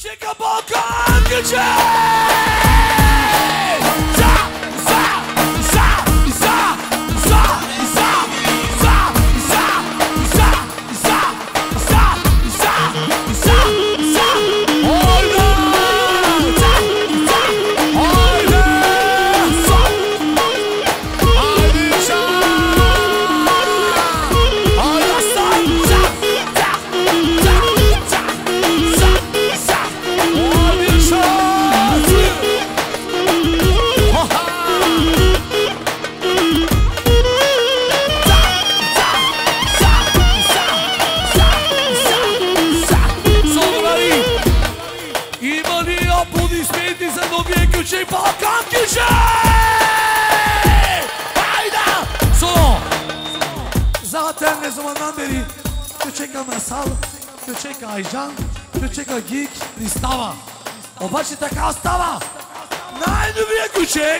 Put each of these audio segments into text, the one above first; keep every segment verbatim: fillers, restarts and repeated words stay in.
King-Balkan gücü! Za, za, za, za, za, za, za, za, za, za, za, za, za, za. Oyna! Za, za, oyna! Za. Haydi şan! Oyna san! Za, za, za, za, za, za. Oyna şan! King-Balkan gücü! Hayda! Son! Zaten ne zamandan beri Köçeka Masal, Köçeka Aycan, Köçeka Geek, Listava. Обаче така остава най-добрият ключек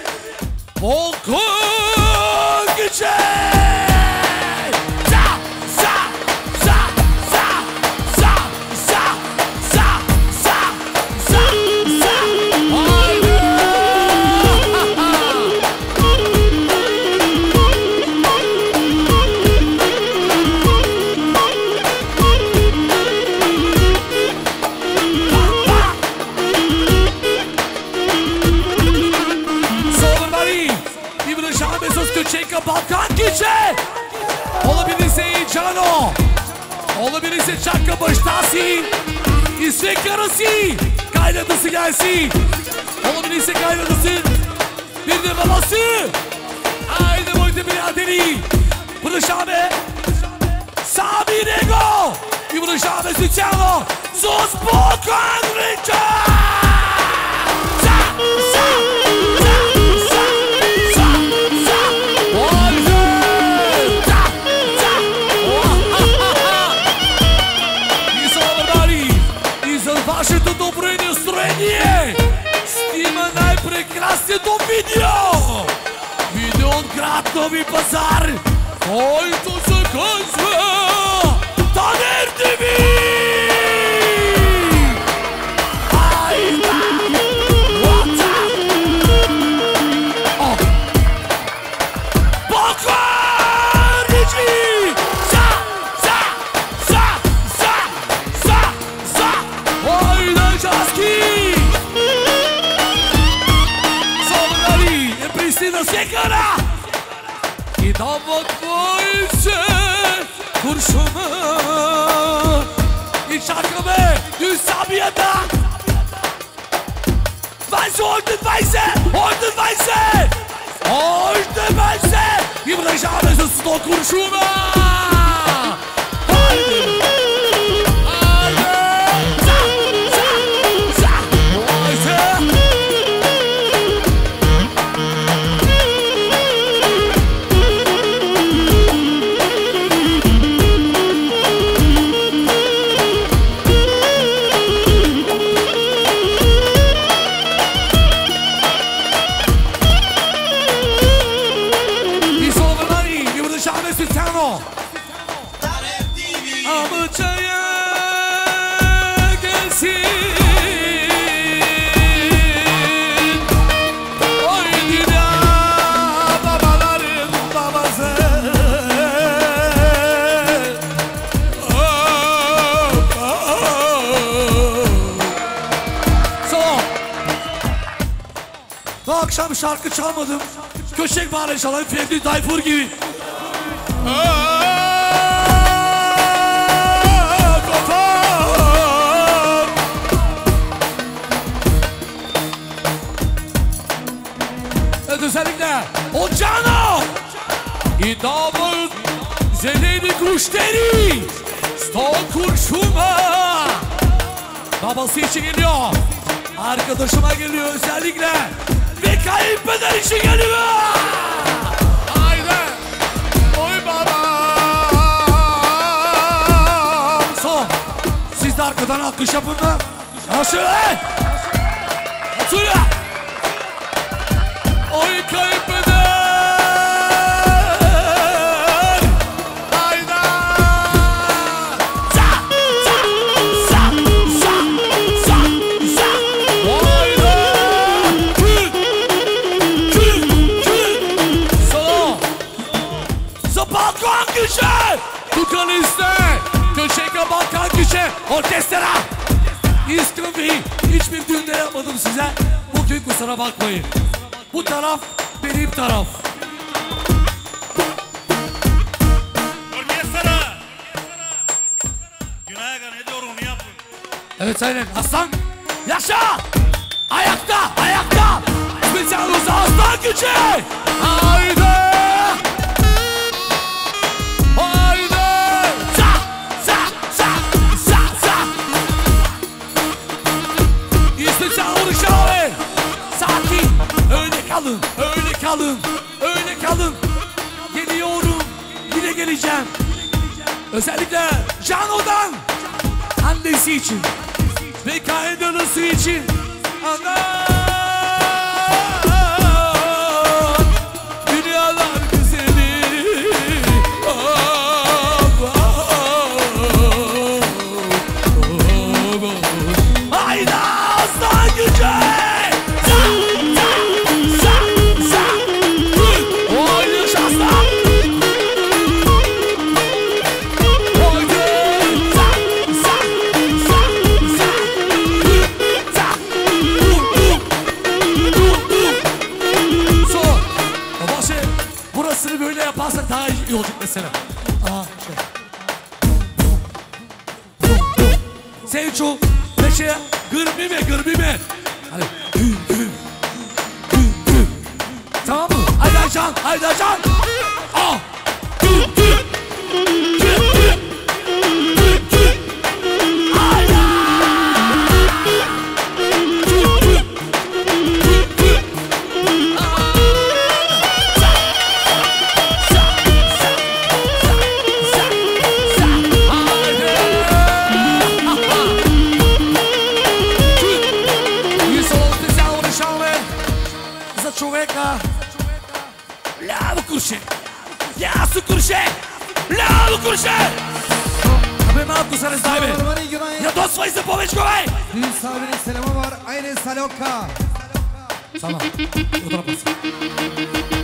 Балкан ключек! За! За! За! За! За! За! За! За! За! За! Haydi! King-Balkan gücü! Olabilirse Cano, olabilirse Çakka Baştasi, İsveç karısı, kaynatısı gelsin. Olabilirse kaynatısı, bir de babası. Haydi boyunca biraderi. Bırakşame, Sami Rego, İbrahşame Sütyanlo, Sos Balkan gücü! Za, za, za, za, za, za. Вашето добро настроение снима най-прекрасното видео! Видео от град Нови пазар, който се казва Танер ти ви! Айда! Лата! Балкан речи! За! За! За! За! За! За! Haydi Jaski! Solari e Pristina Sekara! I dava dvojice kurşunu I čakame du Sabijata! dvajset, oydu dvajset! Oydu dvajset! Oydu dvajset! I vražame za sto kuršuna! Haydi! Bu akşam şarkı çalmadım. Köşek bağırı çalayım Fevdi Tayfur gibi. Evet özellikle o Cano. I dava zeleni kuşları sto kurşuna. Babası için geliyor. Arkadaşıma geliyor özellikle. Ve kayınpeder için geliyor. Haydi. Oy babam. Son. Siz de arkadan alkış yapın da. Nasıl lan? Otur ya. Oy kayınpeder. Haydi. Za, za, za, za, za, İskıvi hiçbir düğünde yapmadım size. Bugün kusura bakmayın. Bu taraf benim taraf. Orkestra. Günay Aga ne diyor onu yapın. Evet aynen aslan. Yaşa. Ayakta ayakta. Spesyal olsa aslan gücü. Haydi. Haydi. Sa sa sa sa sa. İsteksel oluşa abi. Sakin. Öyle kalın. Öyle kalın. Öyle kalın. Geliyorum. Yine geleceğim. Özellikle Cano'dan annesi için ve kaynanası için. Ana dünyalar güzeli. Oh, oh, oh, oh, oh. Haydi aslan gücü. Böyle yaparsak daha iyi olacak mesela. Aa, şey. Sevçu, peşe, gırbi mi, gırbi mi? Hadi. Tamam mı? Haydi Aycan, haydi Aycan. Aa. Człowieka Lewo kursie Jasno kursie Lewo kursie Aby malku zaraz dajmy Ja do swojej zapowiedźkowej Düğün sahibinin selamı var. Aynı Salokka. Sana Fotoğraf olsun